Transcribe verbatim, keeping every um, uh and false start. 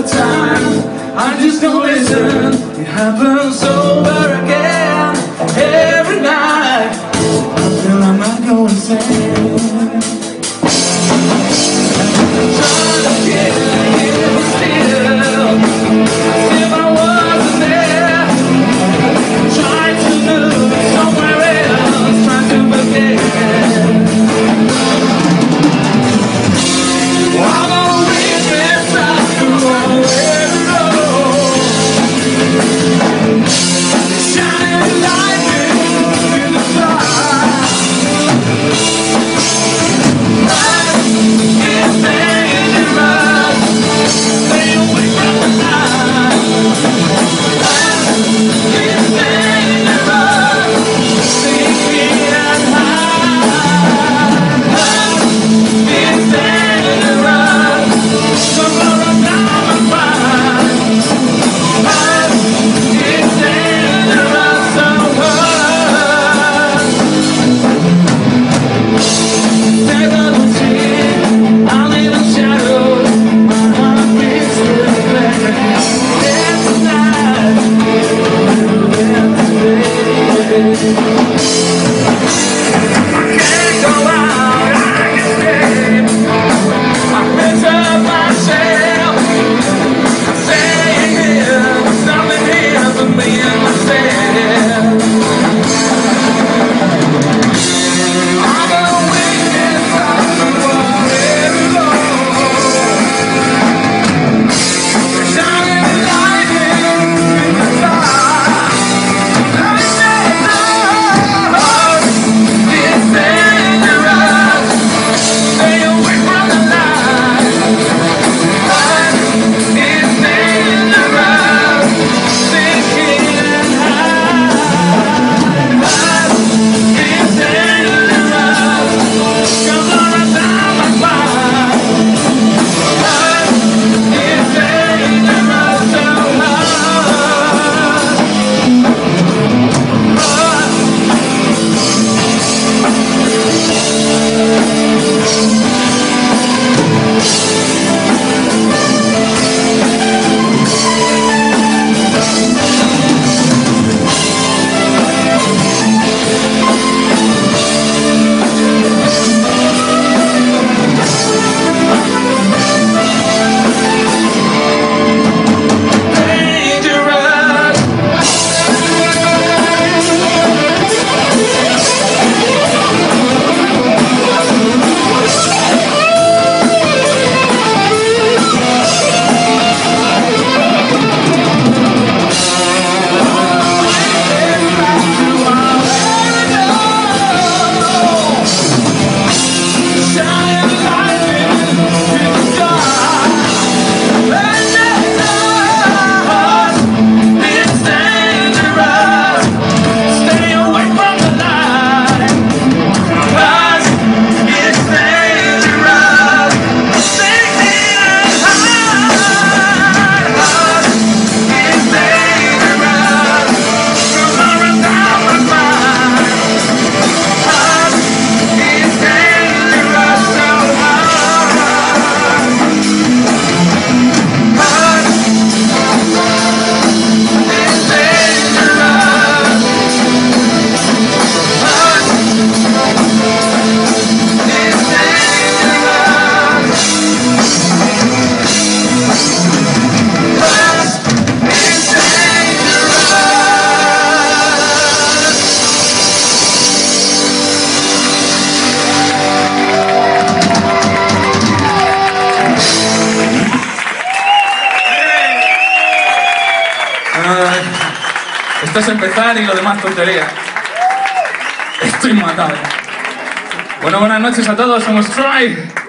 the time. I just don't listen. It happens over again. Every night I feel I might go insane. Trying to get you still, if I wasn't there. Trying to move somewhere else, trying to forget. I'm gonna reach inside through all every road, shining light in the sky. Light is dangerous, stay away from the light. Light is dangerous, sinking and high. Light is dangerous, tomorrow now I'm fine. Light is dangerous, so hard. Take a look, I'm in the shadows, my heart beats to the back. Every night, can't go out, I can escape. I picture myself staying here, there's nothing here but me and myself. I'm gonna wake inside the wall every road, shining light in the sky. Light is dangerous, stay away from the light. Light is dangerous, sinking and high. Light is dangerous, come on down my spine. Light is dangerous, so hard. Esto es empezar y lo demás tontería. Estoy matado. Bueno, buenas noches a todos, somos Try.